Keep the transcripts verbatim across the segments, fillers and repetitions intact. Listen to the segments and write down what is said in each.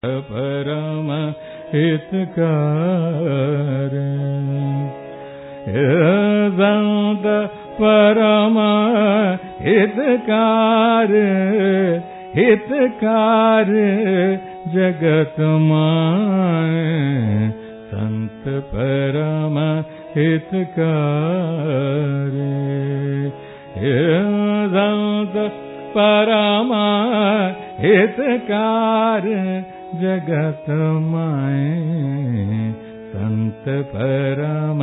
परम हितकार संत परम हितकार हितकार जगत माय संत परम हितकार संत परम हितकार जगत माय संत परम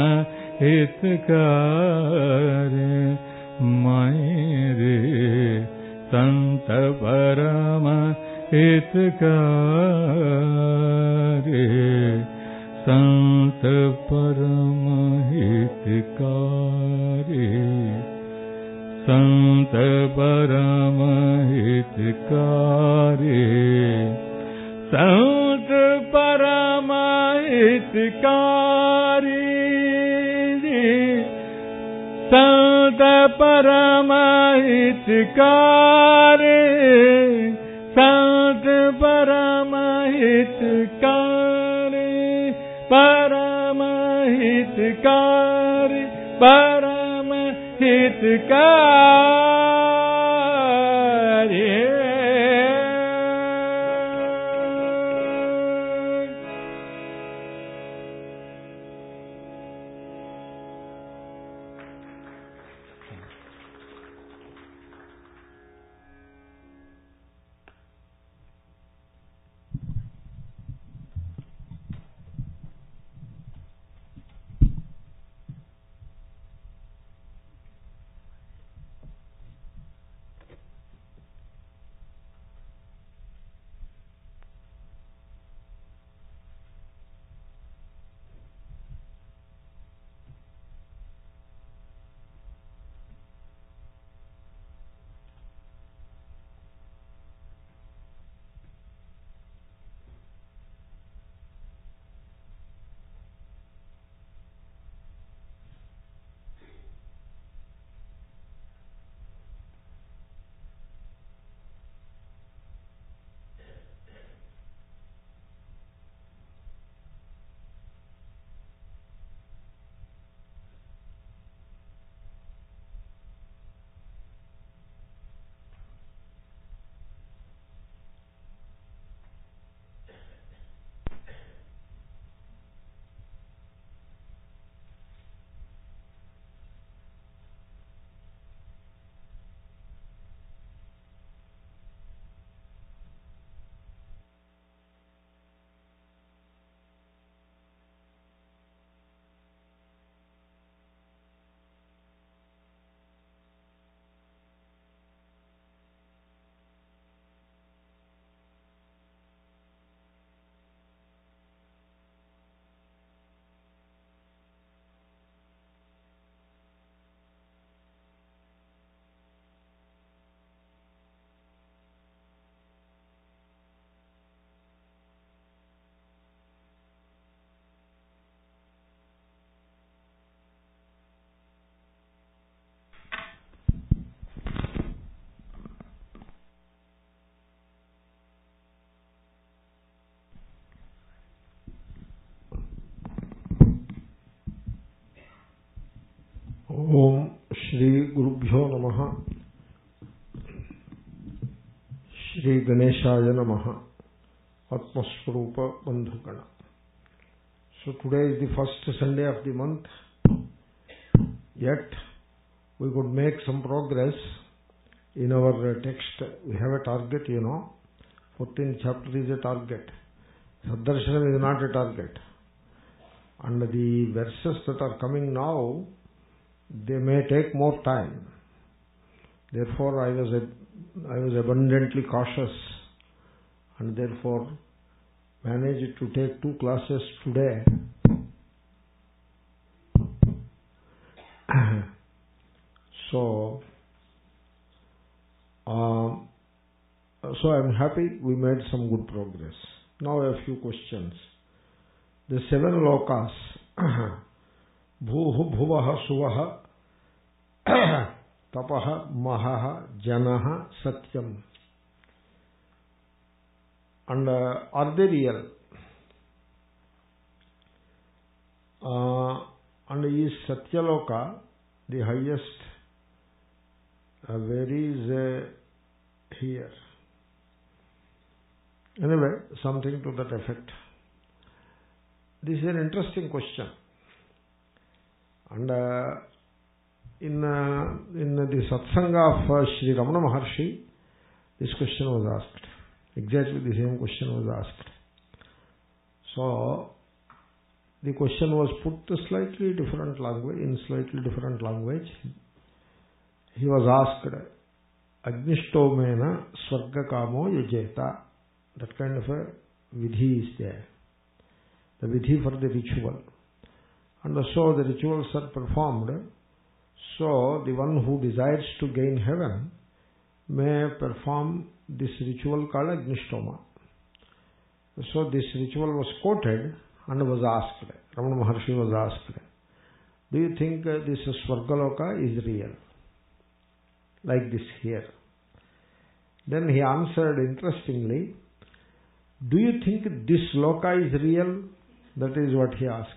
हितकार माय रे संत परम हितकार संत परम हितकार संत परम हितकार संत परम हितकार संत परम हितकार संत परम हितकार परम हितकार परम हितकार ओम श्री गुरुभ्यो नमः। श्री गणेशाय नमः। आत्मस्वरूप बंधुगण। So today is the first Sunday of the month, yet we could make some progress in our text. We have a target, you know, fourteenth chapter is a target. Saddarshanam is not a target. And the verses that are coming now, they may take more time. Therefore, I was I was abundantly cautious, and therefore managed to take two classes today. so, uh, so I'm happy we made some good progress. Now a few questions. The seven lokas. Bhuh bhuvah suvah tapah mahah janah satyam. And uh, are they real? Uh, and is Satyaloka the highest? Uh, where is uh, here? Anyway, something to that effect. This is an interesting question. And uh, in uh, in the Satsanga of uh, Sri Ramana Maharshi, this question was asked. Exactly the same question was asked. So, the question was put to slightly different language, in slightly different language. He was asked, Agnishtomena Swarga Kamo Yajeta. That kind of a vidhi is there. The vidhi for the ritual. And so the rituals are performed. So the one who desires to gain heaven may perform this ritual called Agnishtoma. So this ritual was quoted and was asked. Ramana Maharshi was asked, do you think uh, this Swargaloka is real? Like this here. Then he answered interestingly, do you think this Loka is real? That is what he asked.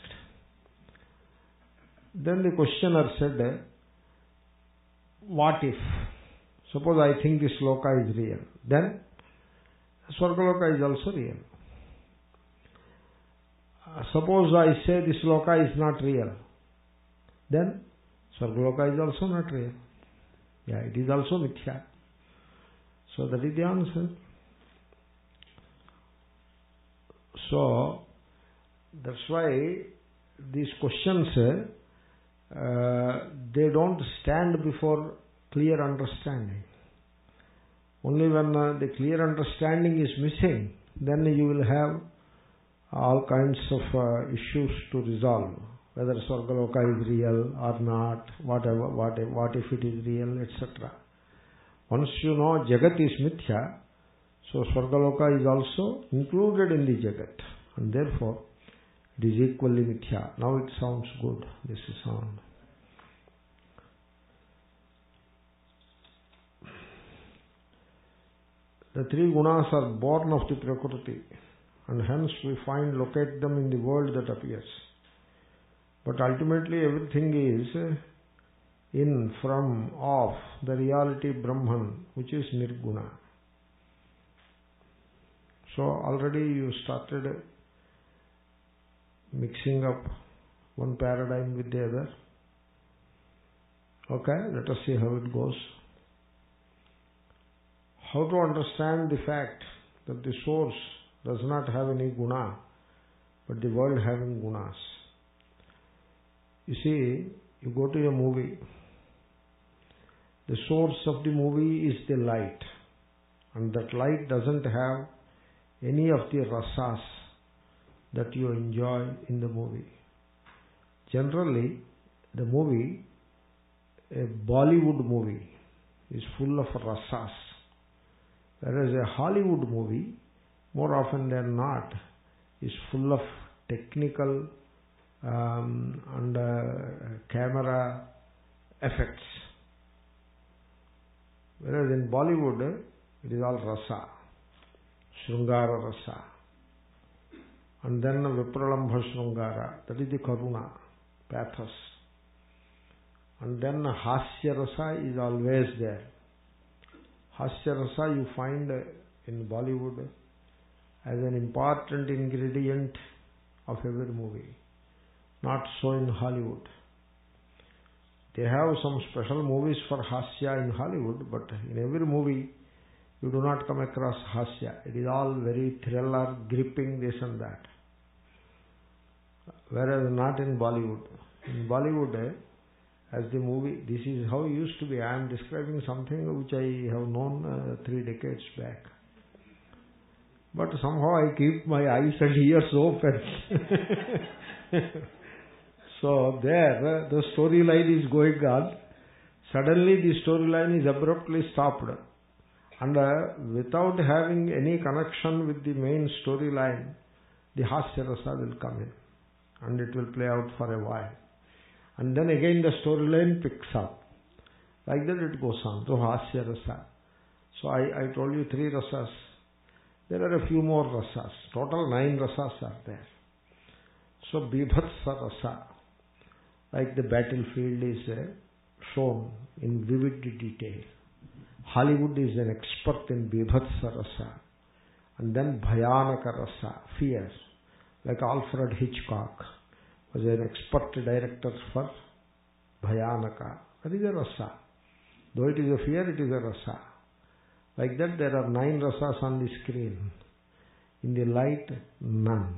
Then the questioner said, what if? Suppose I think this Loka is real. Then Swargaloka is also real. Uh, suppose I say this Loka is not real. Then Swargaloka is also not real. Yeah, it is also mithya. So that is the answer. So that's why these questions, uh, they don't stand before clear understanding. Only when uh, the clear understanding is missing, then you will have all kinds of uh, issues to resolve. Whether Swargaloka is real or not, whatever, what if, what if it is real, et cetera. Once you know Jagat is mithya, so Swargaloka is also included in the Jagat. And therefore, it is equally mithya. Now it sounds good, this is sound. The three gunas are born of the Prakriti, and hence we find, locate them in the world that appears. But ultimately everything is in, from, of the reality Brahman, which is Nirguna. So already you started mixing up one paradigm with the other. Okay, let us see how it goes. How to understand the fact that the source does not have any guna, but the world having gunas. You see, you go to a movie. The source of the movie is the light. And that light doesn't have any of the rasas that you enjoy in the movie. Generally, the movie, a Bollywood movie, is full of rasas. Whereas a Hollywood movie, more often than not, is full of technical um, and uh, camera effects. Whereas in Bollywood, it is all rasa, Shrungara rasa. And then Vipralambha Shrungara, that is the Karuna, pathos. And then Hasya rasa is always there. Hasya rasa you find in Bollywood as an important ingredient of every movie. Not so in Hollywood. They have some special movies for Hasya in Hollywood, but in every movie you do not come across Hasya. It is all very thriller, gripping, this and that. Whereas not in Bollywood. In Bollywood, as the movie, this is how it used to be. I am describing something which I have known uh, three decades back. But somehow I keep my eyes and ears open. So there, the storyline is going on. Suddenly the storyline is abruptly stopped. And uh, without having any connection with the main storyline, the Hasya Rasa will come in. And it will play out for a while. And then again the storyline picks up. Like that it goes on. So Hasya Rasa. So I, I told you three rasas. There are a few more rasas. Total nine rasas are there. So bibhatsa rasa, like the battlefield is uh, shown in vivid detail. Hollywood is an expert in bibhatsa rasa. And then bhayanaka rasa, fear. Like Alfred Hitchcock was an expert director for bhayanaka. That is a rasa. Though it is a fear, it is a rasa. Like that, there are nine rasas on the screen. In the light, none.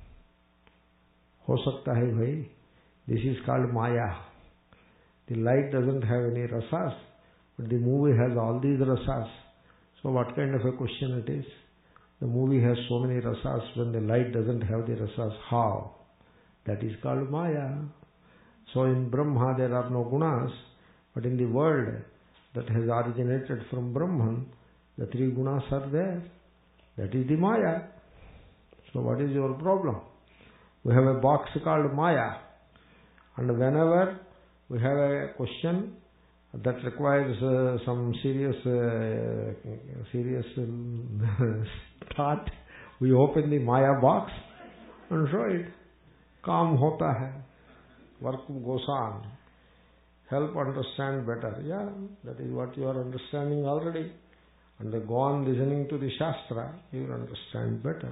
Ho sakta hai bhai. This is called Maya. The light doesn't have any rasas, but the movie has all these rasas. So what kind of a question it is? The movie has so many rasas when the light doesn't have the rasas. How? That is called Maya. So in Brahma there are no gunas, but in the world that has originated from Brahman, the three gunas are there. That is the Maya. So what is your problem? We have a box called Maya, and whenever we have a question that requires uh, some serious uh, serious um, thought, we open the Maya box and show it. Kaam hota hai. Work goes on. Help understand better. Yeah, that is what you are understanding already. And go on listening to the Shastra, you will understand better.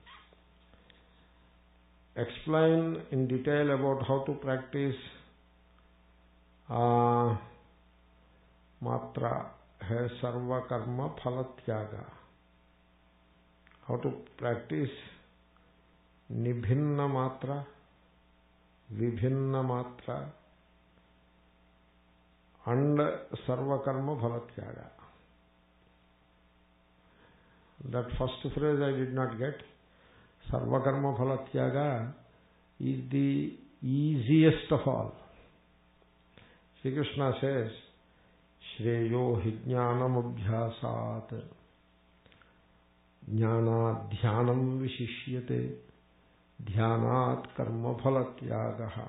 Explain in detail about how to practice uh, matra hai sarva karma phalatyaga. How to practice nibhinna matra, vibhinna matra and sarva karma phalatyaga. That first phrase I did not get. Sarva karma phalatyaga is the easiest of all. Sri Krishna says, Shreyo hi jnanam abhyasat jnana dhyanam vishishyate dhyanat karma phalatyaga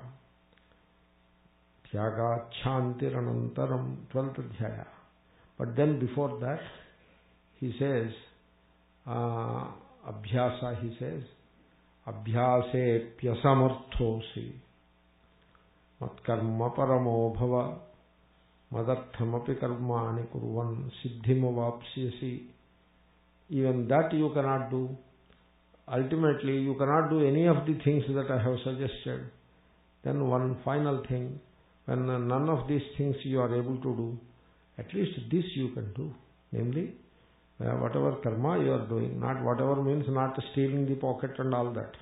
tyagat shantiranantaram, twelfth adhyaya. But then before that he says, uh, abhyasa, he says, abhyase pyasamarthosi matkarma paramo bhava madarthamapi karmani kurvan siddhimavapsyasi. Even that you cannot do. Ultimately, you cannot do any of the things that I have suggested. Then one final thing, when none of these things you are able to do, at least this you can do. Namely, Uh, whatever karma you are doing, not whatever means not stealing the pocket and all that.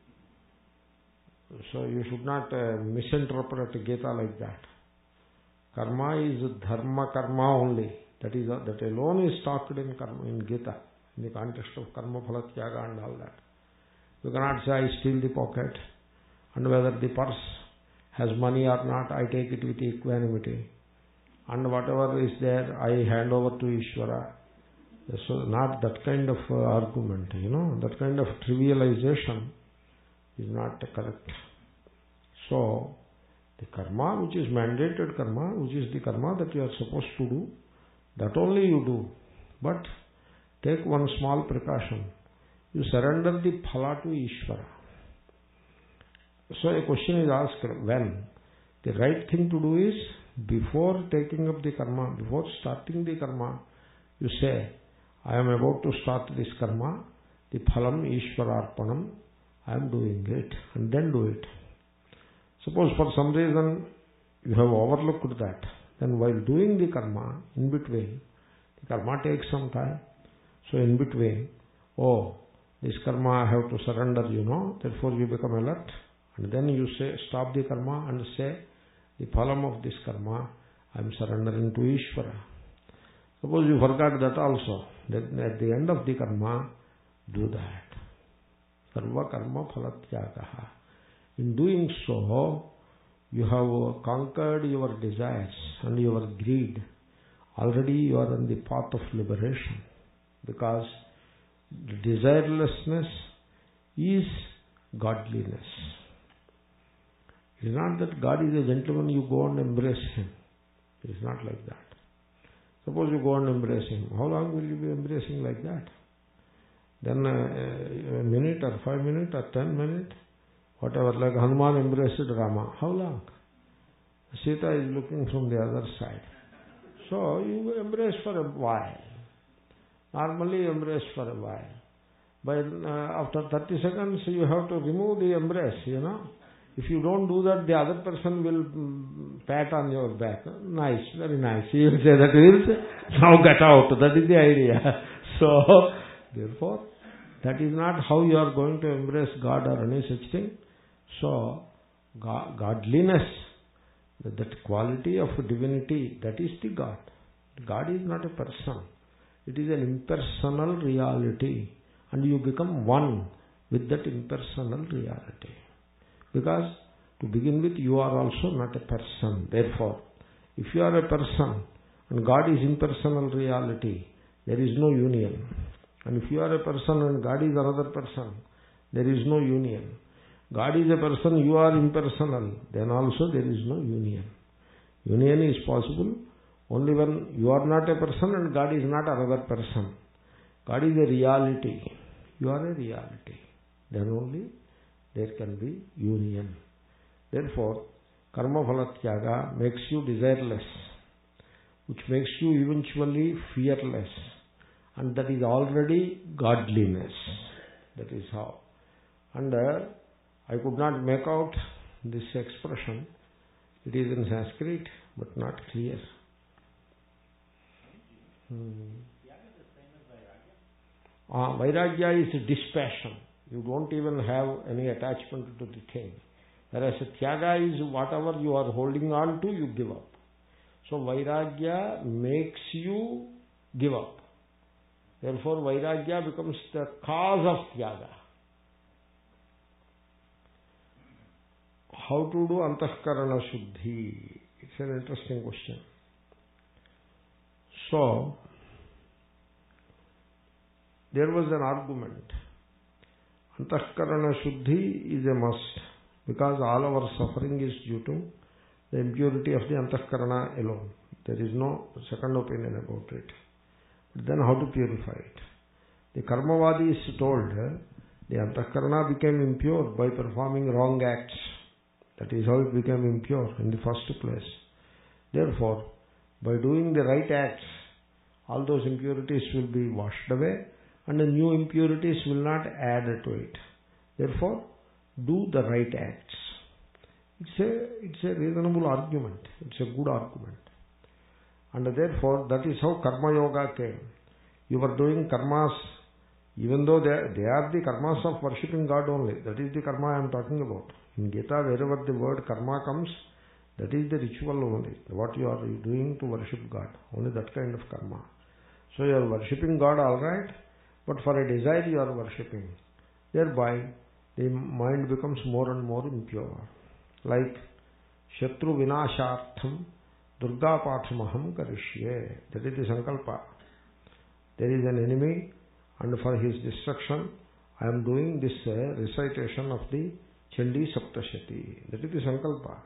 So you should not uh, misinterpret Gita like that. Karma is dharma karma only. That is uh, that alone is talked in karma in Gita, in the context of karma phalatyaga and all that. You cannot say I steal the pocket, and whether the purse has money or not, I take it with equanimity, and whatever is there I hand over to Ishvara. So not that kind of uh, argument, you know, that kind of trivialization is not correct. So the karma which is mandated karma, which is the karma that you are supposed to do, that only you do. But take one small precaution. You surrender the phala to Ishvara. So a question is asked, when? The right thing to do is, before taking up the karma, before starting the karma, you say, I am about to start this karma, the phalam Ishvararpanam, I am doing it, and then do it. Suppose for some reason you have overlooked that, then while doing the karma, in between, the karma takes some time, so in between, oh, this karma I have to surrender, you know, therefore you become alert, and then you say, stop the karma and say, the phalam of this karma, I am surrendering to Ishvara. Suppose you forgot that also, then at the end of the karma, do that. Sarva karma phalatyagaha. In doing so, you have conquered your desires and your greed. Already you are on the path of liberation, because desirelessness is godliness. It is not that God is a gentleman, you go and embrace him. It is not like that. Suppose you go and embrace him. How long will you be embracing like that? then uh, a minute or five minutes or ten minutes, whatever, like Hanuman embraced Rama. How long? Sita is looking from the other side. So you embrace for a while. Normally you embrace for a while. But uh, after thirty seconds you have to remove the embrace, you know. If you don't do that, the other person will mm, pat on your back. Nice, very nice. You will say that will say, now get out. That is the idea. So, therefore, that is not how you are going to embrace God or any such thing. So, God, godliness, that, that quality of divinity, that is the God. God is not a person. It is an impersonal reality. And you become one with that impersonal reality. Because to begin with, you are also not a person. Therefore, if you are a person and God is impersonal reality, there is no union. And if you are a person and God is another person, there is no union. God is a person, you are impersonal, then also there is no union. Union is possible only when you are not a person and God is not another person. God is a reality. You are a reality. Then only there can be union. Therefore, karma phala tyaga makes you desireless, which makes you eventually fearless. And that is already godliness. That is how. And uh, I could not make out this expression. It is in Sanskrit, but not clear. Hmm. Uh, Vairagya is dispassion. You don't even have any attachment to the thing. Whereas Tyaga is whatever you are holding on to, you give up. So Vairagya makes you give up. Therefore Vairagya becomes the cause of Tyaga. How to do Antahkarana Shuddhi? It's an interesting question. So, there was an argument. Antahkarana Shuddhi is a must, because all our suffering is due to the impurity of the Antahkarana alone. There is no second opinion about it. But then how to purify it? The Karmavadi is told the Antahkarana became impure by performing wrong acts. That is how it became impure in the first place. Therefore, by doing the right acts, all those impurities will be washed away, and the new impurities will not add to it. Therefore, do the right acts. It's a, it's a reasonable argument. It's a good argument. And therefore, that is how Karma Yoga came. You were doing karmas, even though they are, they are the karmas of worshipping God only. That is the karma I am talking about. In Gita, wherever the word karma comes, that is the ritual only. What you are doing to worship God. Only that kind of karma. So you are worshipping God, all right, but for a desire you are worshipping. Thereby, the mind becomes more and more impure. Like, Shatru Vinashartham Durga Pathamaham Karishye. That is the Sankalpa. There is an enemy, and for his destruction, I am doing this uh, recitation of the Chandi Saptashati. That is the Sankalpa.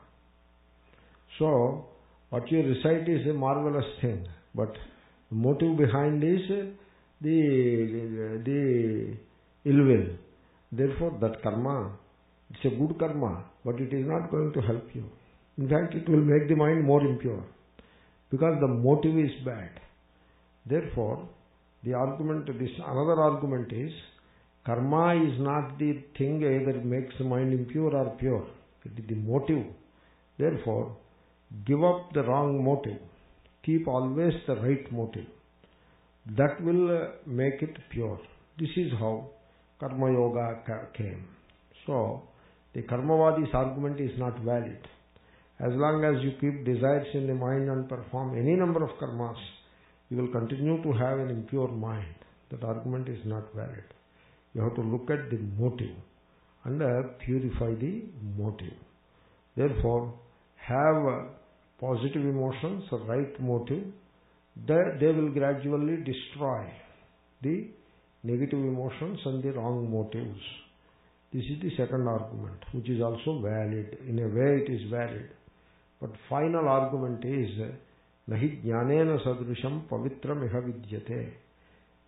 So, what you recite is a marvelous thing, but the motive behind is the, the, the ill will. Therefore, that karma, it's a good karma, but it is not going to help you. In fact, it will make the mind more impure, because the motive is bad. Therefore, the argument, this another argument is, karma is not the thing either makes the mind impure or pure. It is the motive. Therefore, give up the wrong motive. Keep always the right motive. That will uh, make it pure. This is how Karma Yoga came. So, the Karmavadi's argument is not valid. As long as you keep desires in the mind and perform any number of karmas, you will continue to have an impure mind. That argument is not valid. You have to look at the motive and uh, purify the motive. Therefore, have uh, positive emotions, a right motive, that they will gradually destroy the negative emotions and the wrong motives. This is the second argument, which is also valid. In a way it is valid. But final argument is, nahi jnanena sadrisham pavitram iha vidyate.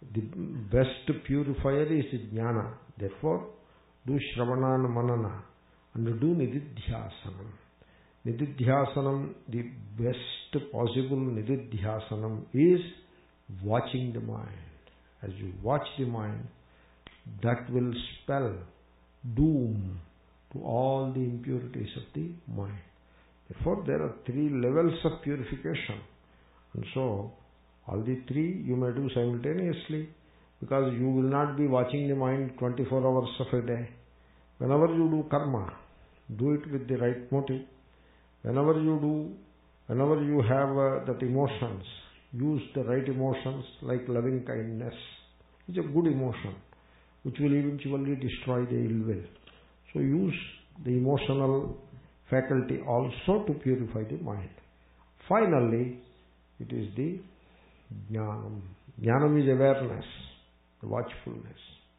The best purifier is jnana. Therefore, do shravana and manana and do nididhyasanam. Nididhyasanam, the best possible nididhyasanam is watching the mind. As you watch the mind, that will spell doom to all the impurities of the mind. Therefore, there are three levels of purification. And so, all the three you may do simultaneously, because you will not be watching the mind twenty-four hours of a day. Whenever you do karma, do it with the right motive. Whenever you do, whenever you have uh, that emotions, use the right emotions like loving kindness. It's a good emotion which will eventually destroy the ill will. So use the emotional faculty also to purify the mind. Finally, it is the jnanam. Jnanam is awareness, the watchfulness.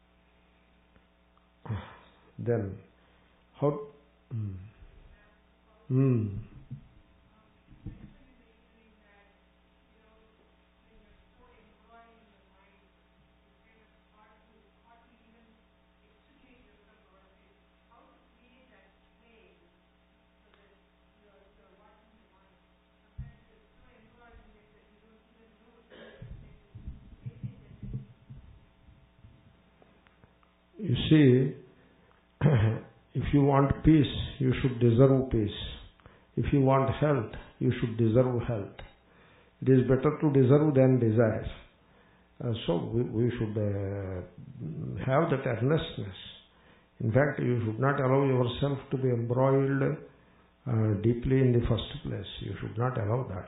Then, how... Hmm. Hmm. You see, if you want peace, you should deserve peace. If you want health, you should deserve health. It is better to deserve than desire. Uh, so we, we should uh, have that earnestness. In fact, you should not allow yourself to be embroiled uh, deeply in the first place. You should not allow that.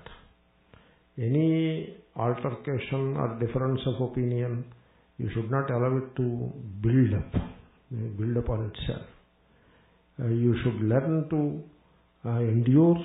Any altercation or difference of opinion, you should not allow it to build up, build up on itself. Uh, you should learn to uh, endure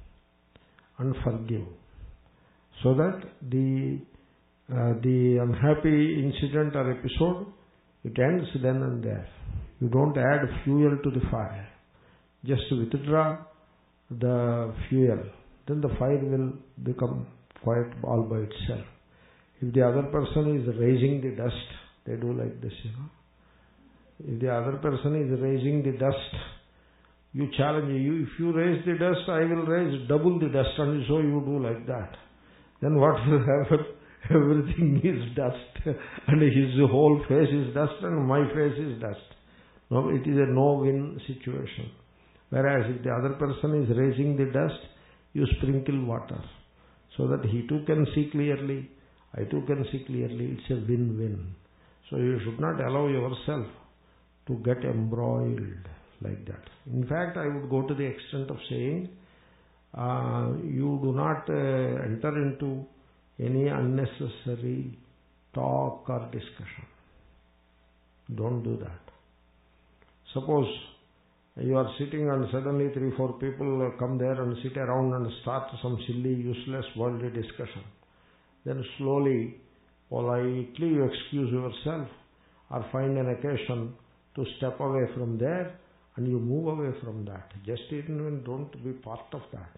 and forgive, so that the uh, the unhappy incident or episode, it ends then and there. You don't add fuel to the fire. Just withdraw the fuel, then the fire will become quiet all by itself. If the other person is raising the dust, they do like this, you know. If the other person is raising the dust, you challenge, you, if you raise the dust, I will raise double the dust, and so you do like that. Then what will happen? Everything is dust, and his whole face is dust, and my face is dust. No, it is a no-win situation. Whereas if the other person is raising the dust, you sprinkle water, so that he too can see clearly, I too can see clearly. It's a win-win. So you should not allow yourself to get embroiled like that. In fact, I would go to the extent of saying, uh, you do not uh, enter into any unnecessary talk or discussion. Don't do that. Suppose you are sitting and suddenly three, four people come there and sit around and start some silly, useless, worldly discussion. Then slowly, politely you excuse yourself or find an occasion to step away from there, and you move away from that. Just even don't be part of that.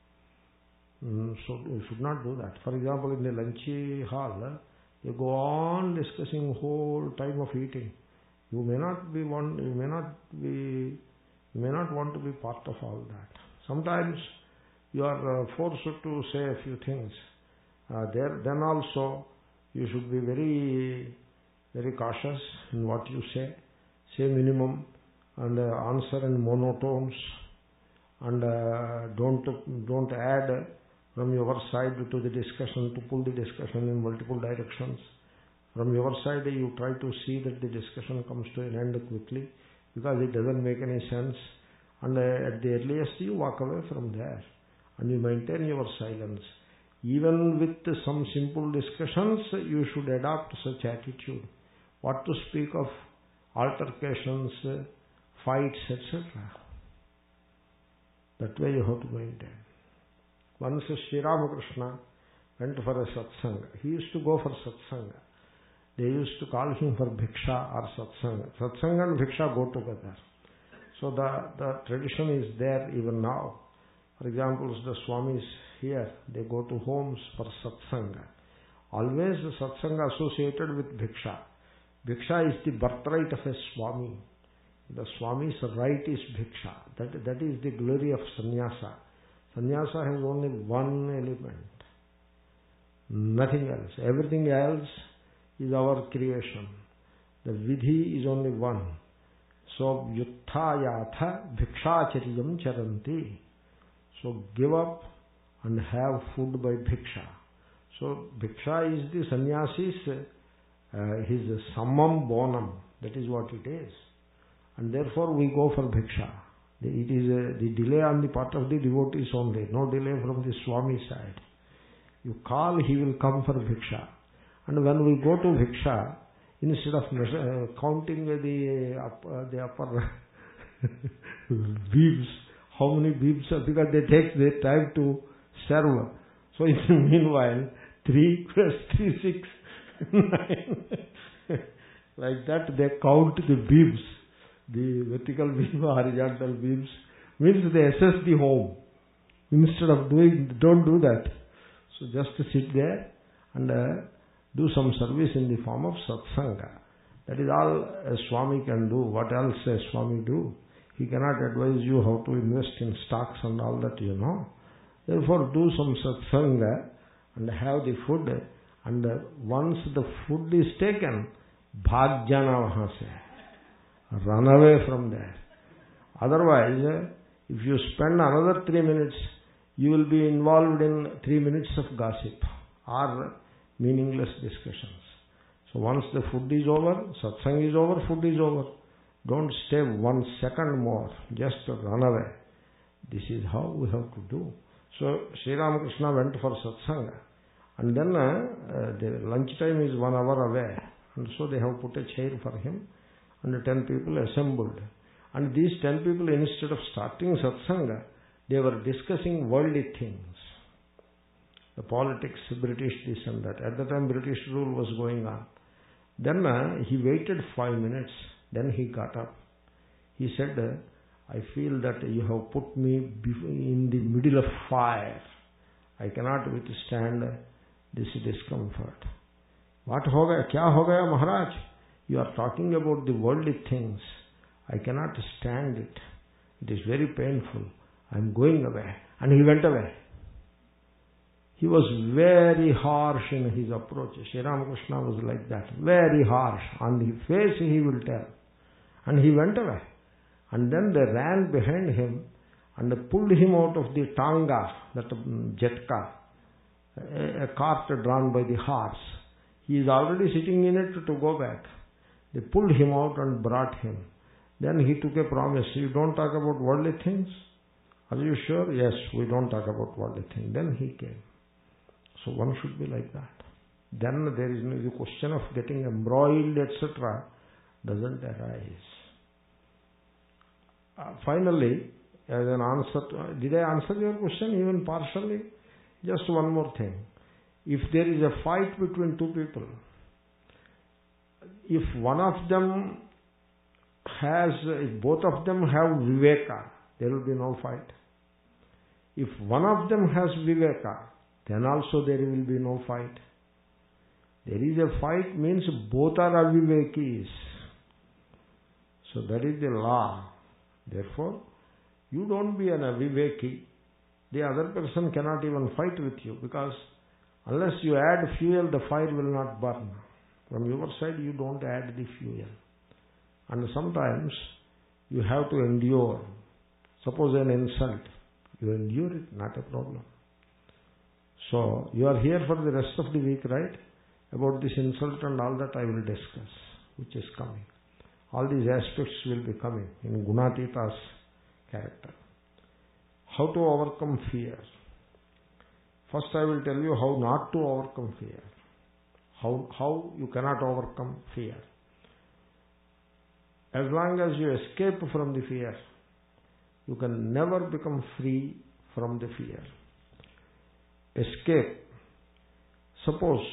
Mm, so you should not do that. For example, in the lunch hall, you go on discussing whole time of eating. You may not be one. You may not be. You may not want to be part of all that. Sometimes you are uh, forced to say a few things. Uh, there, then also you should be very, very cautious in what you say. Say minimum, and uh, answer in monotones, and uh, don't don't add from your side to the discussion to pull the discussion in multiple directions. From your side, you try to see that the discussion comes to an end quickly, because it doesn't make any sense. And uh, at the earliest, you walk away from there, and you maintain your silence. Even with some simple discussions, you should adopt such attitude. What to speak of altercations, fights, et cetera. That way you have to maintain. Once Sri Ramakrishna went for a satsanga. He used to go for satsanga. They used to call him for bhiksha or satsanga. Satsanga and bhiksha go together. So the, the tradition is there even now. For example, the Swamis here, they go to homes for satsanga. Always satsanga associated with bhiksha. Bhiksha is the birthright of a Swami. The Swami's right is bhiksha. That, that is the glory of sannyasa. Sannyasa has only one element. Nothing else. Everything else is our creation. The vidhi is only one. So, yuttha-yatha bhikshacharyam charanti. So, give up and have food by bhiksha. So, bhiksha is the sannyasi's, uh, his summum bonum. That is what it is. And therefore, we go for bhiksha. It is a, the delay on the part of the devotees only. No delay from the Swami side. You call, he will come for bhiksha. And when we go to bhiksha, instead of uh, counting the, uh, the upper beeps, how many beeps are, because they take their time to serve. So in the meanwhile, three plus three, six, nine. Like that they count the beeps. The vertical beam, horizontal beams. Means they assess the home. Instead of doing, don't do that. So just sit there and uh, do some service in the form of satsanga. That is all a Swami can do. What else a Swami do? He cannot advise you how to invest in stocks and all that, you know. Therefore, do some satsanga and have the food. And uh, once the food is taken, bhag jana wahan se. Run away from there. Otherwise, uh, if you spend another three minutes, you will be involved in three minutes of gossip or meaningless discussions. So once the food is over, satsang is over, food is over. Don't stay one second more. Just run away. This is how we have to do. So Sri Ramakrishna went for satsanga. And then uh, uh, the lunch time is one hour away. And so they have put a chair for him. And ten people assembled. And these ten people, instead of starting satsanga, they were discussing worldly things. The politics, British, this and that. At the time, British rule was going on. Then uh, he waited five minutes. Then he got up. He said, uh, I feel that you have put me in the middle of fire. I cannot withstand this discomfort. What ho gaya? Kya ho gaya, Maharaj? You are talking about the worldly things. I cannot stand it. It is very painful. I am going away. And he went away. He was very harsh in his approach. Sri Ramakrishna was like that. Very harsh. On the face he will tell. And he went away. And then they ran behind him and pulled him out of the tanga, that jetka, a cart drawn by the horse. He is already sitting in it to go back. They pulled him out and brought him. Then he took a promise. You don't talk about worldly things? Are you sure? Yes, we don't talk about worldly things. Then he came. So one should be like that. Then there is no, the question of getting embroiled, et cetera doesn't arise. Uh, finally, as an answer, to, did I answer your question even partially? Just one more thing. If there is a fight between two people, if one of them has, if both of them have viveka, there will be no fight. If one of them has viveka, then also there will be no fight. There is a fight means both are avivekis. So that is the law. Therefore, you don't be an aviveki. The other person cannot even fight with you, because unless you add fuel, the fire will not burn. From your side, you don't add the fuel. And sometimes you have to endure. Suppose an insult. You endure it, not a problem. So, you are here for the rest of the week, right? About this insult and all that I will discuss, which is coming. All these aspects will be coming in Gunatita's character. How to overcome fear. First I will tell you how not to overcome fear. How, how you cannot overcome fear. As long as you escape from the fear, you can never become free from the fear. Escape. Suppose,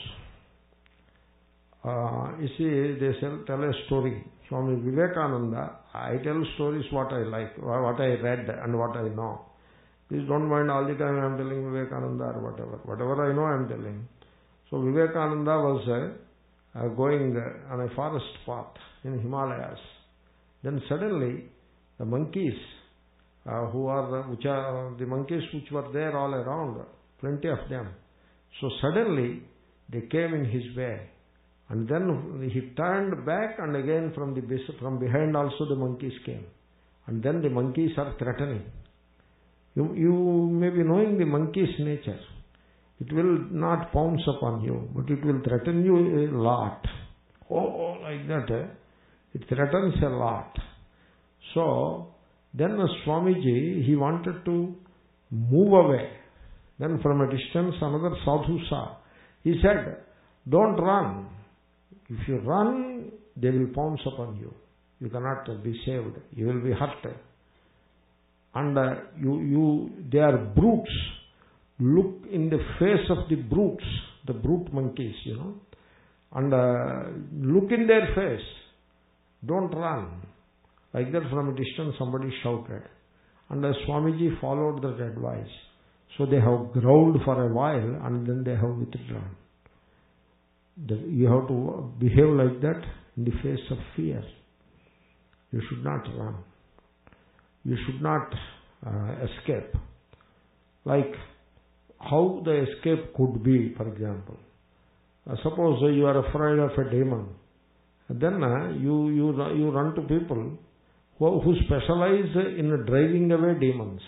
uh, you see, they tell a story. Swami Vivekananda, I tell stories what I like, what I read and what I know. Please don't mind all the time I am telling Vivekananda or whatever. Whatever I know I am telling. So Vivekananda was uh, uh, going uh, on a forest path in Himalayas. Then suddenly the monkeys, uh, who are the, which are the monkeys which were there all around, plenty of them. So suddenly they came in his way, and then he turned back, and again from the from behind also the monkeys came, and then the monkeys are threatening. You you may be knowing the monkey's nature. It will not pounce upon you, but it will threaten you a lot. Oh, oh like that. Eh? It threatens a lot. So then Swamiji, he wanted to move away. Then from a distance another sadhu saw. He said, don't run. If you run, they will pounce upon you. You cannot be saved. You will be hurt. And uh, you, you, they are brutes. Look in the face of the brutes, the brute monkeys, you know, and uh, look in their face. Don't run. Like that from a distance somebody shouted. And uh, Swamiji followed that advice. So they have growled for a while and then they have withdrawn. You have to behave like that in the face of fear. You should not run. You should not uh, escape. Like how the escape could be, for example. Uh, suppose uh, you are afraid of a demon. Then uh, you, you, you run to people who, who specialize in driving away demons.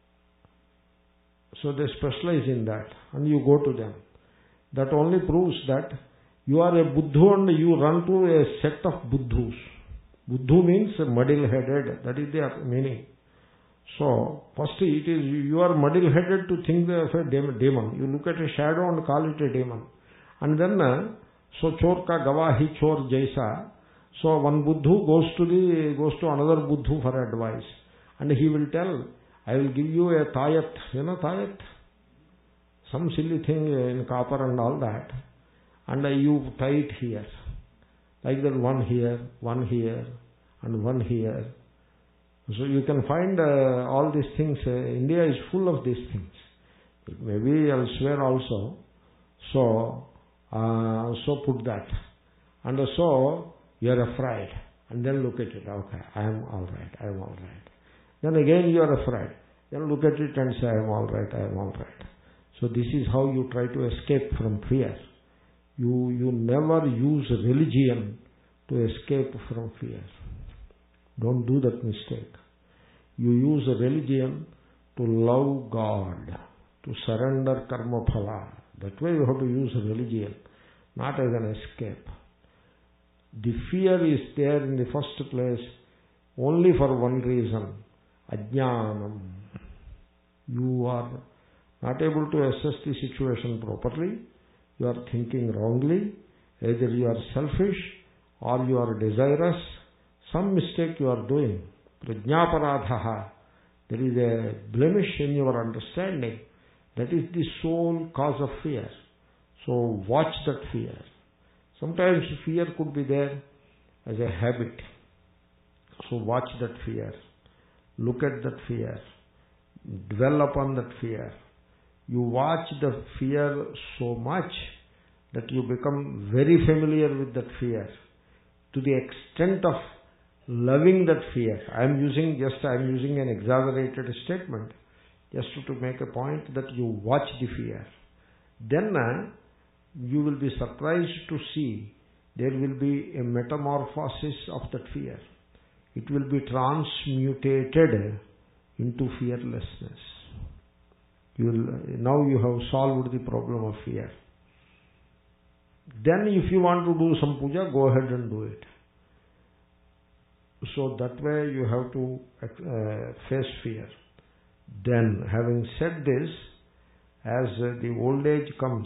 So they specialize in that and you go to them. That only proves that you are a Buddhu and you run to a set of Buddhus. Buddhu means muddle-headed. That is their meaning. So, first it is, you are muddle-headed to think of a demon. You look at a shadow and call it a demon. And then, so chor ka gavahi chor jaisa. So one Buddhu goes to the, goes to another Buddhu for advice. And he will tell, I will give you a tayat. You know tayat? Some silly thing in copper and all that. And you tie it here. Like that, one here, one here, and one here. So you can find uh, all these things. Uh, India is full of these things. It may be elsewhere also. So, uh, so put that. And so, you are afraid. And then look at it. Okay, I am alright, I am alright. Then again you are afraid. Then look at it and say, I am alright, I am alright. So this is how you try to escape from fear. You, you never use religion to escape from fear. Don't do that mistake. You use religion to love God, to surrender karma phala. That way you have to use religion, not as an escape. The fear is there in the first place only for one reason, ajnanam. You are not able to assess the situation properly. You are thinking wrongly. Either you are selfish or you are desirous. Some mistake you are doing. Prajnaparadhaha. There is a blemish in your understanding. That is the sole cause of fear. So watch that fear. Sometimes fear could be there as a habit. So watch that fear. Look at that fear. Dwell upon that fear. You watch the fear so much that you become very familiar with that fear. To the extent of loving that fear. I am using just I am using an exaggerated statement just to make a point that you watch the fear. Then uh, you will be surprised to see there will be a metamorphosis of that fear. It will be transmutated into fearlessness. You will, now you have solved the problem of fear. Then if you want to do some puja, go ahead and do it. So that way you have to uh, face fear. Then, having said this, as uh, the old age comes,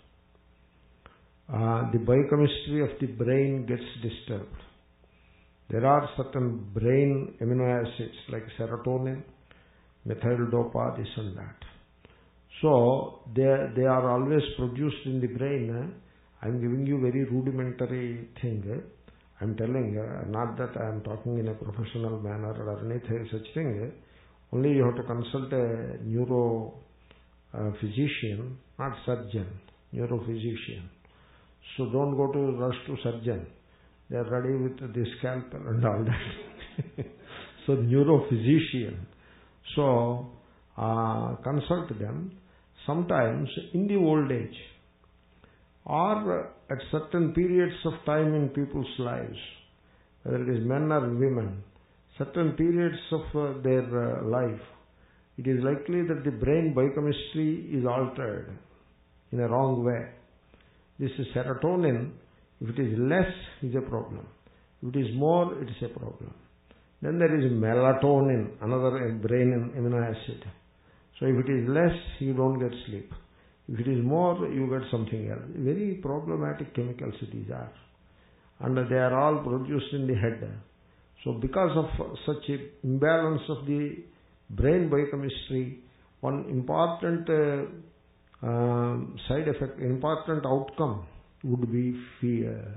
uh, the biochemistry of the brain gets disturbed. There are certain brain amino acids like serotonin, methyl dopa, this and that. So, they, they are always produced in the brain. Eh? I am giving you very rudimentary thing. Eh? I am telling, uh, not that I am talking in a professional manner or anything such thing. Eh? Only you have to consult a neuro uh, physician, not surgeon, neurophysician. So don't go to rush to surgeon. They are ready with the scalpel and all that. So neurophysician. So uh, consult them. Sometimes in the old age or at certain periods of time in people's lives, whether it is men or women, certain periods of uh, their uh, life, it is likely that the brain biochemistry is altered in a wrong way. This is serotonin. If it is less, it is a problem. If it is more, it is a problem. Then there is melatonin, another brain amino acid. So if it is less, you don't get sleep. If it is more, you get something else. Very problematic chemicals these are. And they are all produced in the head. So because of such an imbalance of the brain biochemistry, one important uh, uh, side effect, important outcome would be fear.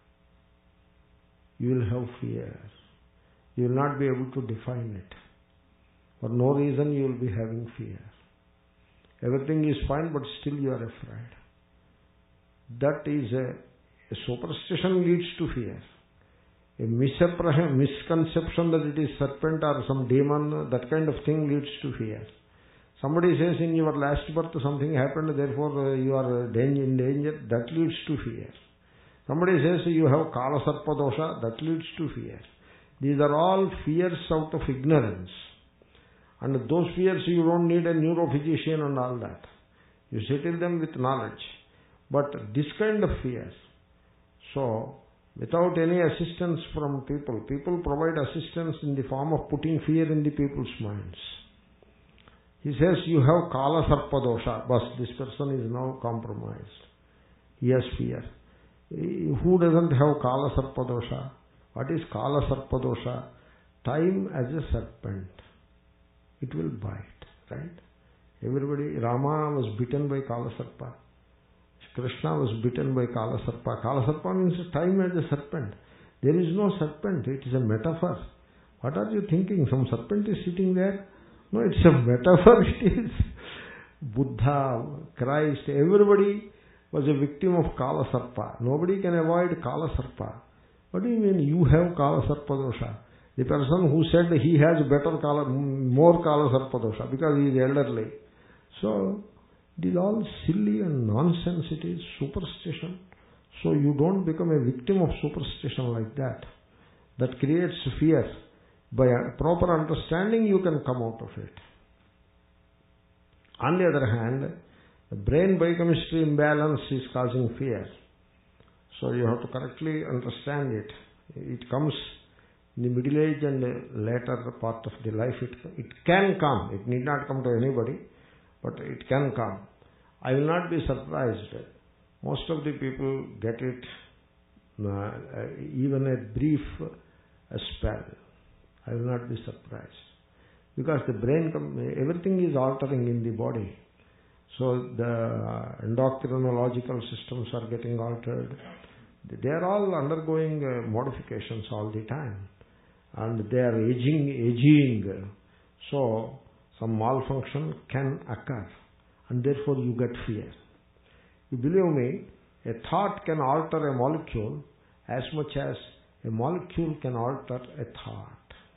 You will have fear. You will not be able to define it. For no reason you will be having fear. Everything is fine, but still you are afraid. That is a, a superstition leads to fear. A misconception that it is serpent or some demon, that kind of thing leads to fear. Somebody says in your last birth something happened, therefore you are in danger, that leads to fear. Somebody says you have Kala Sarpa dosha, that leads to fear. These are all fears out of ignorance. And those fears you don't need a neurophysician and all that. You settle them with knowledge. But this kind of fear, so without any assistance from people, people provide assistance in the form of putting fear in the people's minds. He says you have Kala Sarpa dosha, but this person is now compromised. He has fear. Who doesn't have Kala Sarpa dosha? What is Kala Sarpa dosha? Time as a serpent. It will bite, right? Everybody, Rama was bitten by Kala Sarpa. Krishna was bitten by Kala Sarpa. Kala Sarpa means time as a serpent. There is no serpent. It is a metaphor. What are you thinking? Some serpent is sitting there? No, it's a metaphor. It is. Buddha, Christ, everybody was a victim of Kala Sarpa. Nobody can avoid Kala Sarpa. What do you mean you have Kala Sarpa dosha? The person who said he has better Kala, more Kala Sarpa dosha because he is elderly. So, it is all silly and nonsense. It is superstition. So you don't become a victim of superstition like that. That creates fear. By a proper understanding, you can come out of it. On the other hand, the brain biochemistry imbalance is causing fear. So you have to correctly understand it. It comes in the middle age and the later part of the life. It, it can come. It need not come to anybody, but it can come. I will not be surprised. Most of the people get it, uh, even a brief uh, spell. I will not be surprised. Because the brain, everything is altering in the body. So the endocrinological systems are getting altered. They are all undergoing uh, modifications all the time. And they are aging, aging. So some malfunction can occur. And therefore you get fear. You believe me, a thought can alter a molecule as much as a molecule can alter a thought.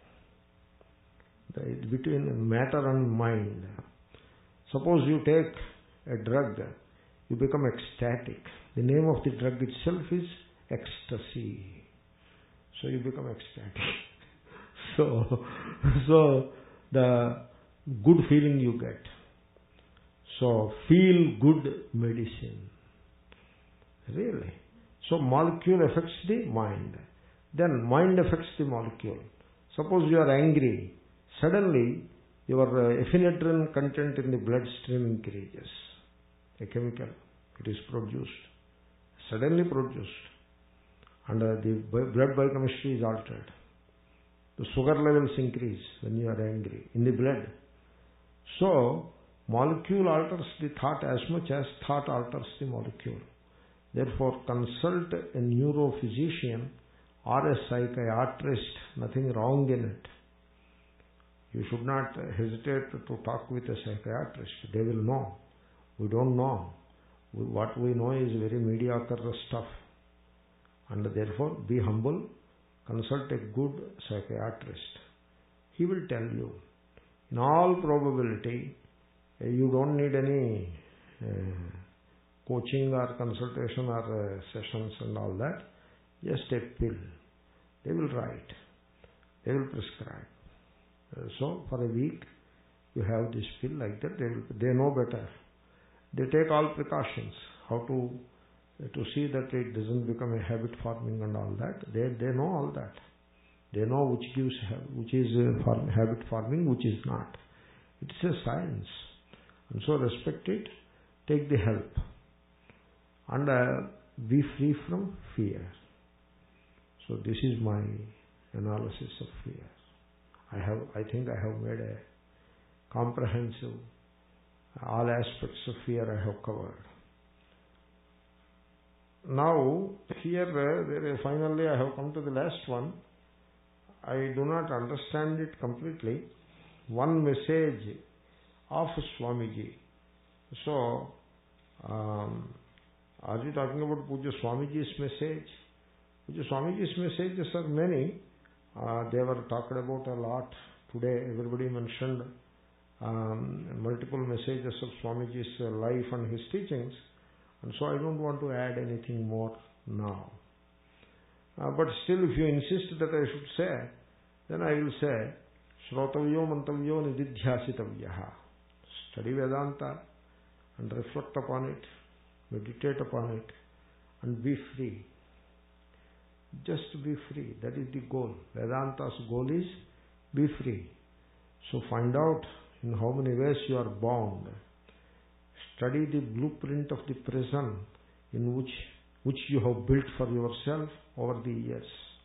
Right? Between matter and mind. Suppose you take a drug, you become ecstatic. The name of the drug itself is ecstasy. So you become ecstatic. so, so the good feeling you get. So feel good medicine. Really. So molecule affects the mind. Then mind affects the molecule. Suppose you are angry. Suddenly your uh, epinephrine content in the bloodstream increases. A chemical. It is produced. Suddenly produced. And uh, the blood biochemistry is altered. The sugar levels increase when you are angry in the blood. So, molecule alters the thought as much as thought alters the molecule. Therefore, consult a neurophysician or a psychiatrist. Nothing wrong in it. You should not hesitate to talk with a psychiatrist. They will know. We don't know. What we know is very mediocre stuff. And therefore, be humble, consult a good psychiatrist. He will tell you. In all probability, you don't need any uh, coaching or consultation or uh, sessions and all that. Just a pill. They will write. They will prescribe. Uh, so, for a week, you have this pill like that. They, will, they know better. They take all precautions. How to to see that it doesn't become a habit forming and all that. They they know all that. They know which gives which is uh, form, habit forming, which is not. It's a science. And so respect it. Take the help. And uh, be free from fear. So this is my analysis of fear. I have, I think I have made a comprehensive, all aspects of fear I have covered. Now, here, uh, finally I have come to the last one. I do not understand it completely. One message of Swamiji. So, um, are you talking about Pujya Swamiji's message? Pujya Swamiji's messages are many. Uh, they were talked about a lot today. Everybody mentioned um, multiple messages of Swamiji's uh, life and his teachings. And so I don't want to add anything more now. Uh, but still, if you insist that I should say, then I will say, Shrotavyo mantavyo nididhyasitavyaha. Study Vedanta and reflect upon it, meditate upon it, and be free. Just be free. That is the goal. Vedanta's goal is be free. So find out in how many ways you are bound. Study the blueprint of the prison in which which you have built for yourself over the years.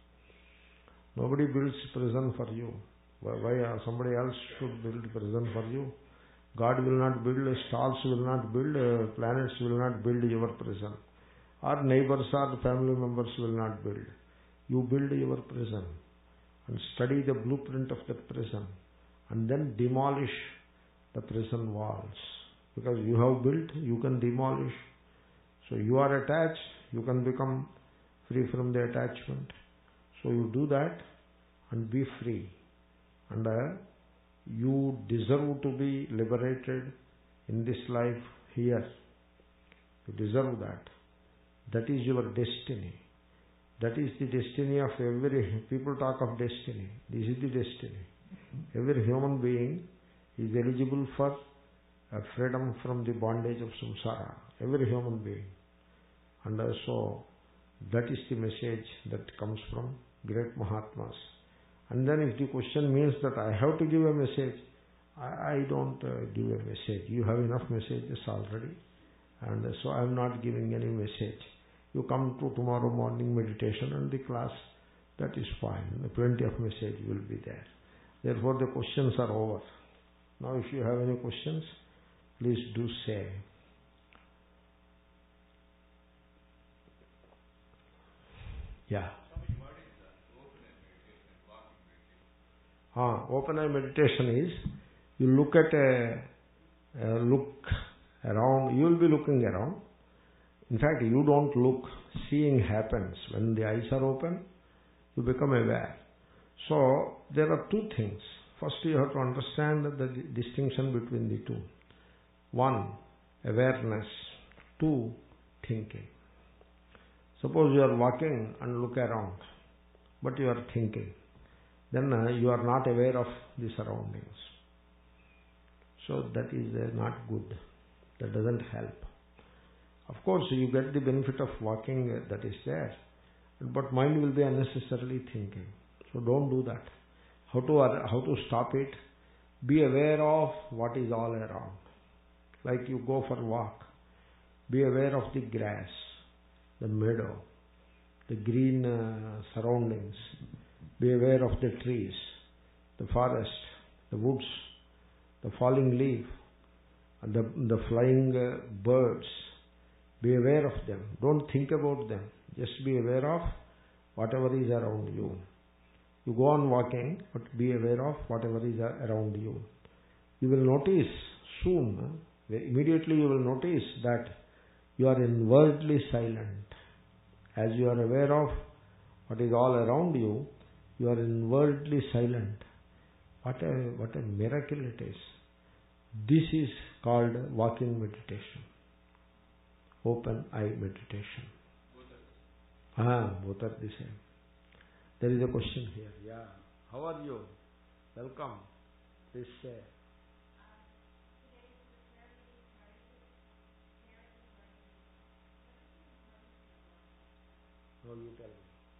Nobody builds prison for you. Why, why somebody else should build prison for you? God will not build, stars will not build, uh, planets will not build your prison. Our neighbors or family members will not build. You build your prison and study the blueprint of that prison and then demolish the prison walls. Because you have built, you can demolish. So you are attached, you can become free from the attachment. So you do that and be free. And uh, you deserve to be liberated in this life here. You deserve that. That is your destiny. That is the destiny of every... People talk of destiny. This is the destiny. Every human being is eligible for uh, freedom from the bondage of samsara. Every human being. And uh, so that is the message that comes from great Mahatmas. And then if the question means that I have to give a message, I, I don't uh, give a message. You have enough messages already. And uh, so I am not giving any message. You come to tomorrow morning meditation and the class, that is fine. Plenty of message will be there. Therefore the questions are over. Now if you have any questions, please do say. Yeah. Ah, open eye meditation is, you look at a, a look around, you will be looking around. In fact, you don't look, seeing happens. When the eyes are open, you become aware. So, there are two things. First, you have to understand the distinction between the two. One, awareness. Two, thinking. Suppose you are walking and look around, but you are thinking. Then uh, you are not aware of the surroundings. So that is uh, not good. That doesn't help. Of course, you get the benefit of walking, uh, that is there. But mind will be unnecessarily thinking. So don't do that. How to, uh, how to stop it? Be aware of what is all around. Like you go for a walk. Be aware of the grass, the meadow, the green uh, surroundings. Be aware of the trees, the forest, the woods, the falling leaf, and the, the flying uh, birds. Be aware of them. Don't think about them. Just be aware of whatever is around you. You go on walking, but be aware of whatever is around you. You will notice soon, immediately you will notice that you are inwardly silent. As you are aware of what is all around you, you are inwardly silent. What a, what a miracle it is. This is called walking meditation. Open eye meditation. Ah, both are the same. There is a question here. Yeah. How are you? Welcome. Please say. No, you tell me.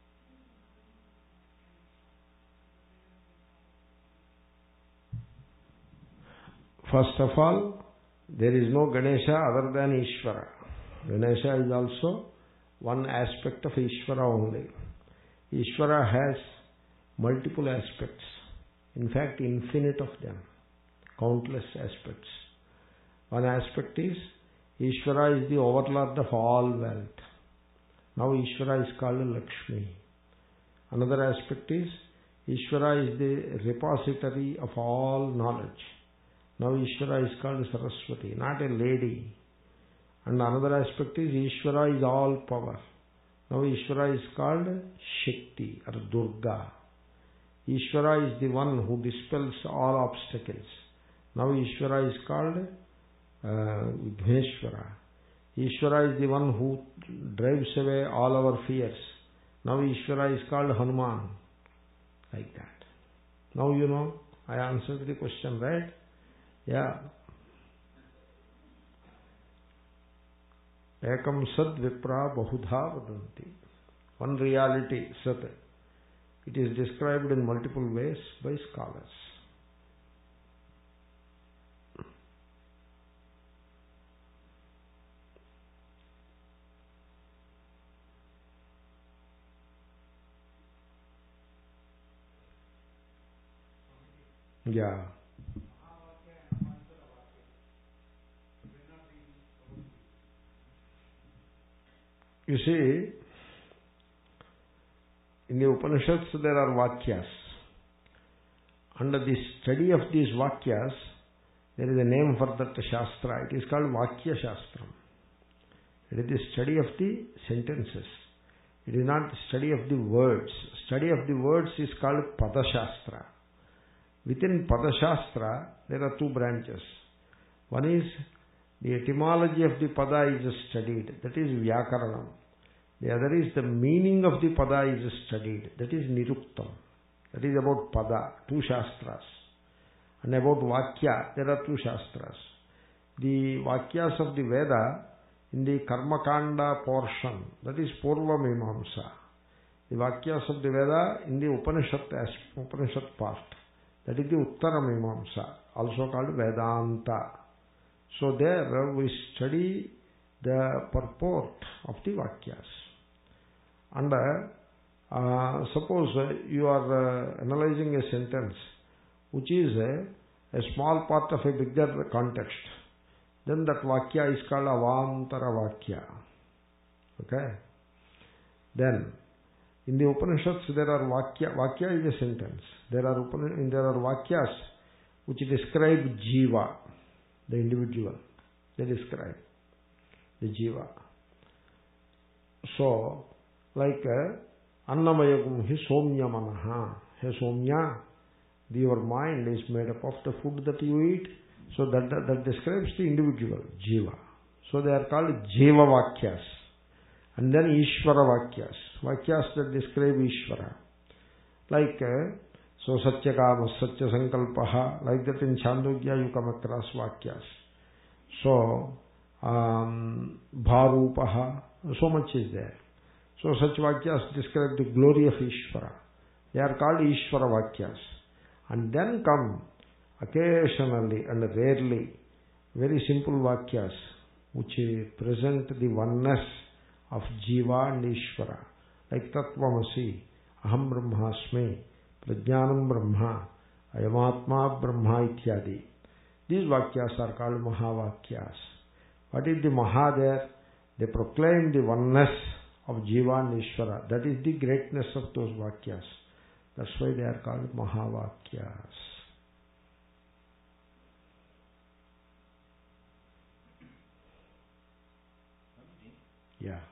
First of all, there is no Ganesha other than Ishvara. Ganesha is also one aspect of Ishvara only. Ishvara has multiple aspects. In fact, infinite of them. Countless aspects. One aspect is, Ishvara is the overlord of all wealth. Now Ishvara is called Lakshmi. Another aspect is, Ishvara is the repository of all knowledge. Now Ishvara is called Saraswati, not a lady. And another aspect is, Ishvara is all power. Now Ishvara is called Shakti or Durga. Ishvara is the one who dispels all obstacles. Now Ishvara is called uh, Vigheshvara. Ishvara is the one who drives away all our fears. Now Ishvara is called Hanuman. Like that. Now you know, I answered the question, right? Yeah. Ekam sad vipra bahudha vadanti. One reality, sat. It is described in multiple ways by scholars. Yeah. You see, in the Upanishads there are Vakyas. Under the study of these Vakyas, there is a name for that Shastra. It is called Vakya Shastram. It is the study of the sentences. It is not the study of the words. Study of the words is called Pada Shastra. Within Pada Shastra, there are two branches. One is the etymology of the Pada is studied. That is Vyakaranam. The other is the meaning of the Pada is studied. That is Niruktam. That is about Pada, two Shastras. And about Vakya, there are two Shastras. The Vakyas of the Veda, in the Karmakanda portion, that is Purva Mimamsa. The Vakyas of the Veda in the Upanishad, Upanishad part, that is the Uttara Mimamsa, also called Vedanta. So there we study the purport of the Vakyas. And uh, suppose uh, you are uh, analyzing a sentence which is a, a small part of a bigger context, then that Vakya is called Avantara Vakya. Okay? Then, in the Upanishads there are Vakya. Vakya is a sentence. There are, Upan- there are Vakyas which describe Jiva, the individual. They describe the Jiva. So, like uh, Annamayagum hi Somya Manaha. Hey Somya, your mind is made up of the food that you eat. So that, that, that describes the individual, Jiva. So they are called Jiva Vakyas. And then Ishvara Vakyas. Vakyas that describe Ishvara. Like, uh, so Satya Kama, Satya Sankalpaha, like that in Chandogya you come across Vakyas. So, um, Bharupaha, so much is there. So such Vakyas describe the glory of Ishvara. They are called Ishvara Vakyas. And then come occasionally and rarely very simple Vakyas which present the oneness of Jiva and Ishvara. Like Tattvamasi, Aham Brahmasmi, Prajnanam Brahma, Ayamatma Brahma ityadi. These Vakyas are called Mahavakyas. What is the Maha there? They proclaim the oneness of Jiva and Ishvara. That is the greatness of those Vakyas. That's why they are called Mahavakyas. Yeah.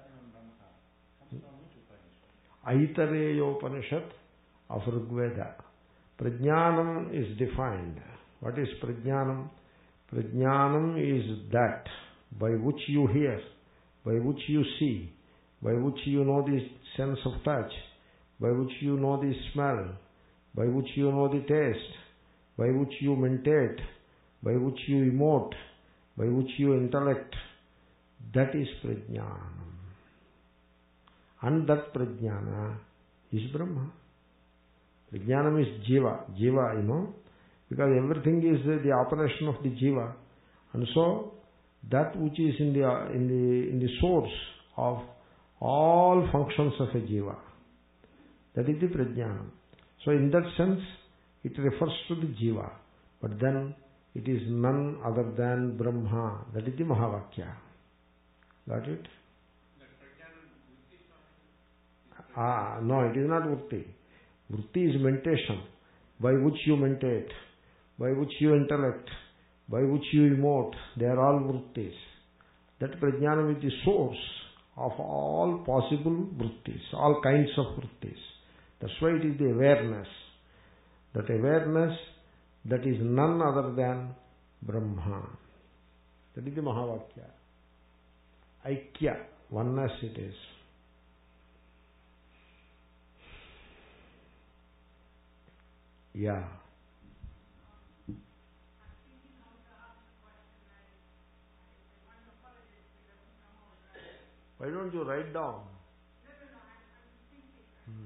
Aitareya Upanishad of Rigveda. Prajnanam is defined. What is Prajnanam? Prajnanam is that by which you hear, by which you see, by which you know the sense of touch, by which you know the smell, by which you know the taste, by which you meditate, by which you emote, by which you intellect. That is Prajnanam. And that Prajnana is Brahma. Prajnanam is Jiva. Jiva, you know, because everything is the operation of the Jiva. And so, that which is in the, in the, in the source of all functions of a Jiva, that is the Prajnanam. So, in that sense, it refers to the Jiva. But then, it is none other than Brahma. That is the Mahavakya. Got it? Ah, no, it is not Vritti. Vritti is meditation, by which you meditate, by which you intellect, by which you emote. They are all Vrittis. That Prajnanam is the source of all possible Vrittis, all kinds of Vrittis. That's why it is the awareness. That awareness that is none other than Brahma. That is the Mahavakya. Aikya, oneness it is. Yeah. Why don't you write down? Hmm.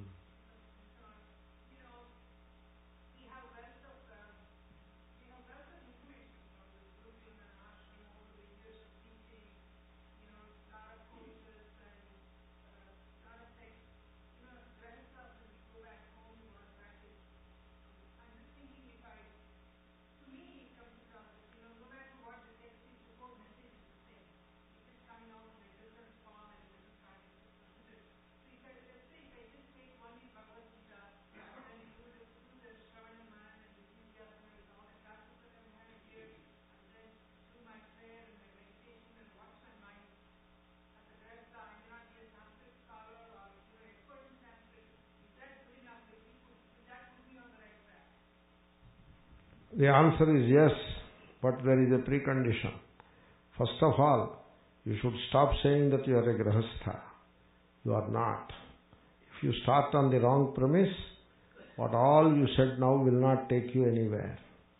The answer is yes, but there is a precondition. First of all, you should stop saying that you are a grahastha. You are not. If you start on the wrong premise, what all you said now will not take you anywhere.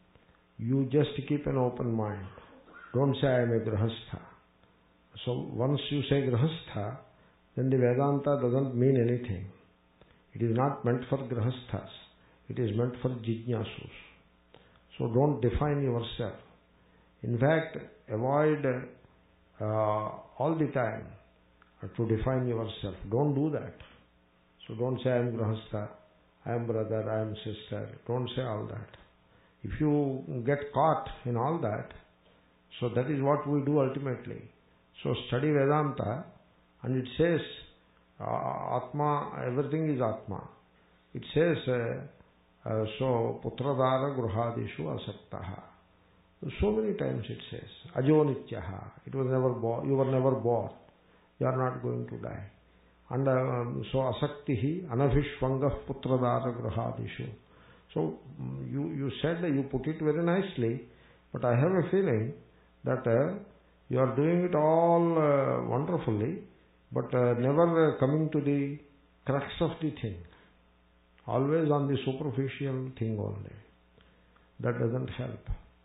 You just keep an open mind. Don't say I am a grahastha. So once you say grahastha, then the Vedanta doesn't mean anything. It is not meant for grahasthas. It is meant for jijnasus. So don't define yourself. In fact, avoid uh, all the time to define yourself. Don't do that. So don't say I am grahastha, I am brother, I am sister. Don't say all that. If you get caught in all that, so that is what we do ultimately. So study Vedanta and it says uh, Atma, everything is Atma. It says uh, Uh, so, putradara gruhadishu asaktaha. So many times it says, ajo nityaha. It was never born. You were never born. You are not going to die. And um, so, asaktihi anavishvangah putradara gruhadishu. So, you, you said, you put it very nicely, but I have a feeling that uh, you are doing it all uh, wonderfully, but uh, never uh, coming to the crux of the thing. Always on the superficial thing only. That doesn't help.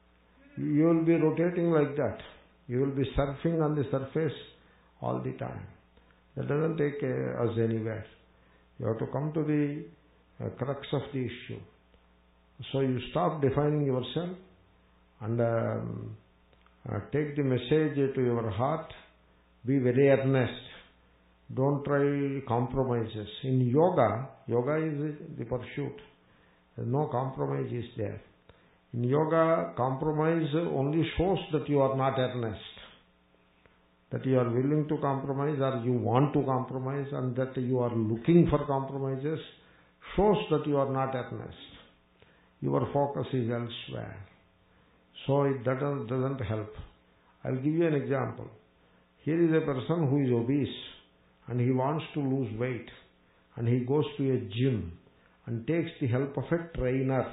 You will be rotating like that. You will be surfing on the surface all the time. That doesn't take uh, us anywhere. You have to come to the uh, crux of the issue. So you stop defining yourself and um, uh, take the message to your heart. Be very earnest. Don't try compromises. In yoga, yoga is the pursuit. No compromise is there. In yoga, compromise only shows that you are not earnest. That you are willing to compromise or you want to compromise and that you are looking for compromises shows that you are not earnest. Your focus is elsewhere. So it doesn't, doesn't help. I'll give you an example. Here is a person who is obese and he wants to lose weight, and he goes to a gym and takes the help of a trainer.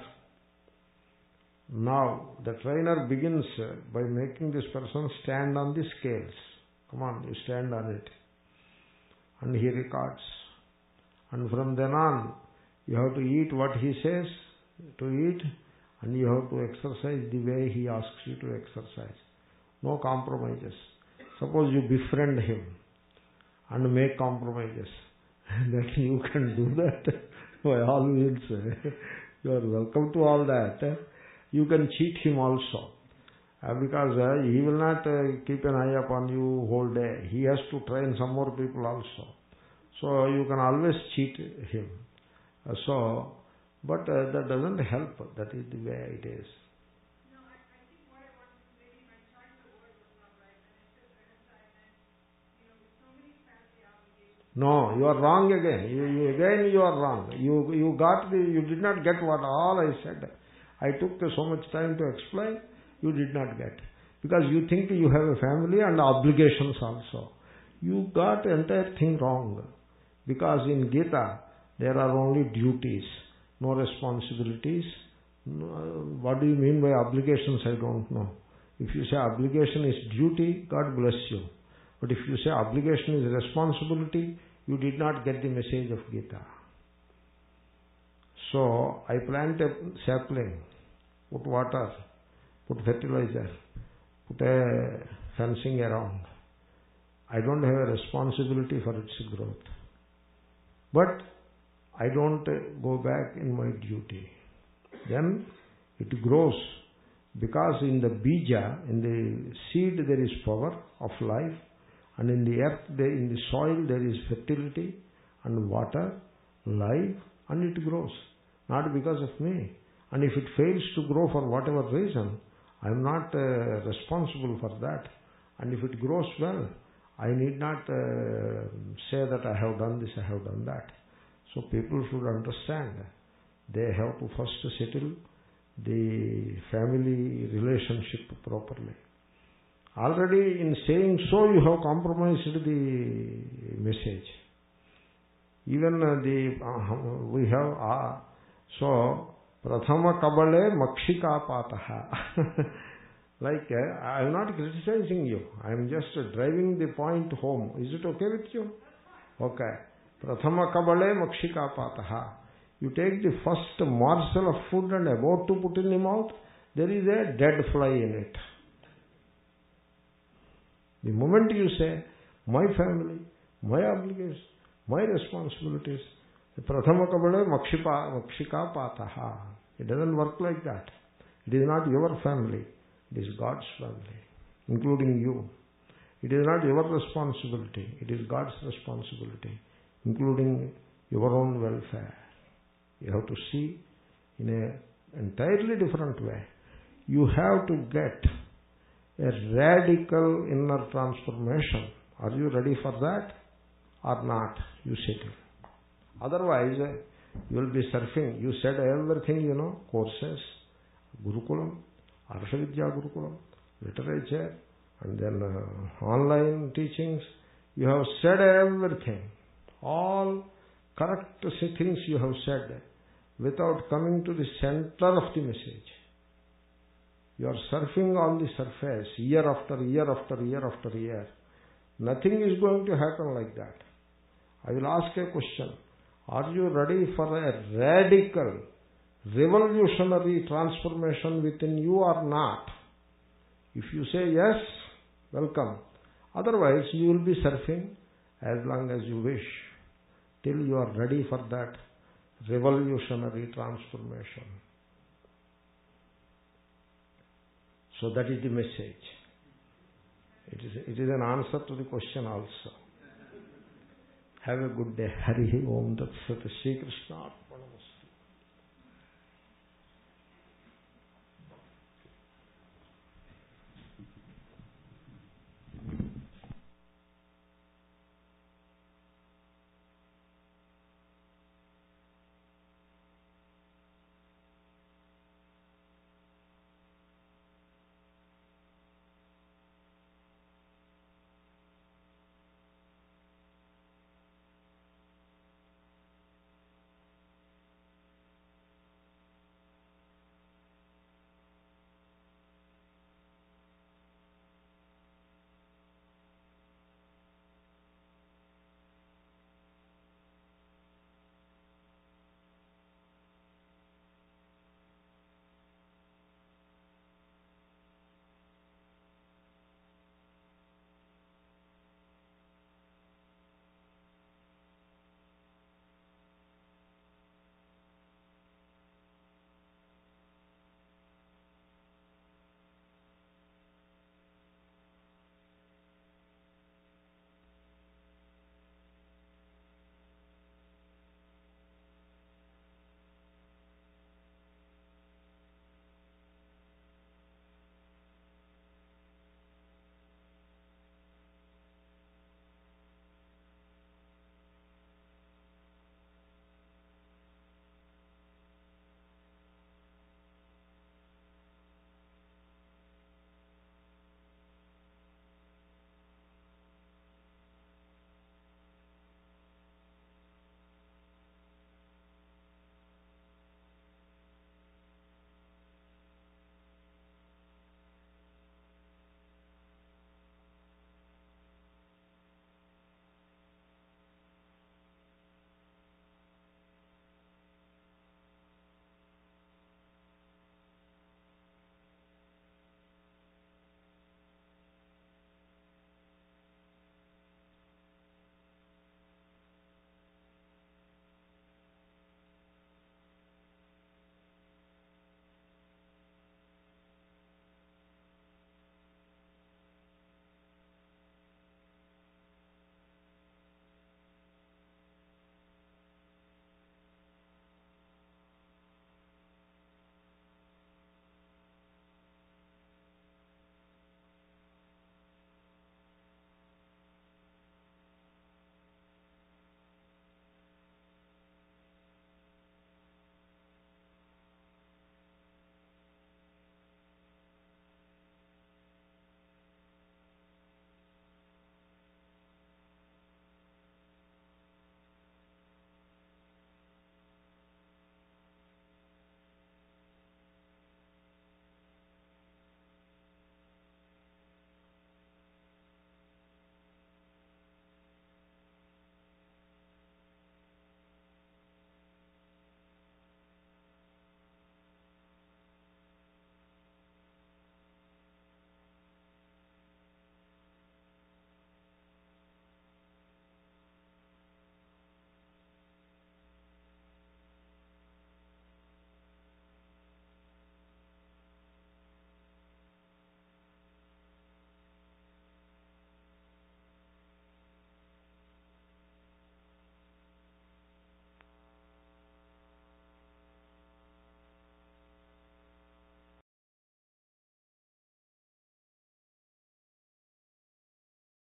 Now, the trainer begins by making this person stand on the scales. Come on, you stand on it. And he records. And from then on, you have to eat what he says to eat, and you have to exercise the way he asks you to exercise. No compromises. Suppose you befriend him and make compromises, that you can do that by all means. You are welcome to all that. You can cheat him also, uh, because uh, he will not uh, keep an eye upon you whole day. He has to train some more people also. So you can always cheat him. Uh, so, but uh, that doesn't help. That is the way it is. No, I, I think what I want to maybe my choice of word was not right. And I said genocide, and you know, with so many family obligations. No, you are wrong again. You, you again you are wrong. You you got the you did not get what all I said. I took so much time to explain. You did not get, because you think you have a family and obligations also. You got the entire thing wrong. Because in Gita, there are only duties, no responsibilities. No, what do you mean by obligations? I don't know. If you say obligation is duty, God bless you. But if you say obligation is responsibility, you did not get the message of Gita. So, I plant a sapling, put water, put fertilizer, put a fencing around. I don't have a responsibility for its growth. But I don't go back in my duty. Then it grows, because in the bija, in the seed there is power of life, and in the earth, there, in the soil there is fertility and water, life, and it grows. Not because of me. And if it fails to grow for whatever reason, I am not uh, responsible for that. And if it grows well, I need not uh, say that I have done this, I have done that. So people should understand. They have to first settle the family relationship properly. Already in saying so, you have compromised the message. Even uh, the uh, we have uh, so prathama kabale makshika pataha. Like, uh, I am not criticizing you. I am just uh, driving the point home. Is it okay with you? Okay. Prathama kabale makshika pataha. You take the first morsel of food and about to put in the mouth, there is a dead fly in it. The moment you say, my family, my obligations, my responsibilities, prathama kabale makshika pataha. It doesn't work like that. It is not your family. It is God's family, including you. It is not your responsibility. It is God's responsibility, including your own welfare. You have to see in an entirely different way. You have to get a radical inner transformation. Are you ready for that or not? You settle. Otherwise, you will be surfing. You said everything, you know, courses, Gurukulam, Arsha Vidya Gurukulam, literature, and then uh, online teachings. You have said everything. All correct things you have said without coming to the center of the message. You are surfing on the surface year after year after year after year. Nothing is going to happen like that. I will ask a question. Are you ready for a radical, revolutionary transformation within you or not? If you say yes, welcome. Otherwise, you will be surfing as long as you wish, till you are ready for that revolutionary transformation. So that is the message. It is, it is an answer to the question also. Have a good day. Hari Om Tat Sat Shri Krishna.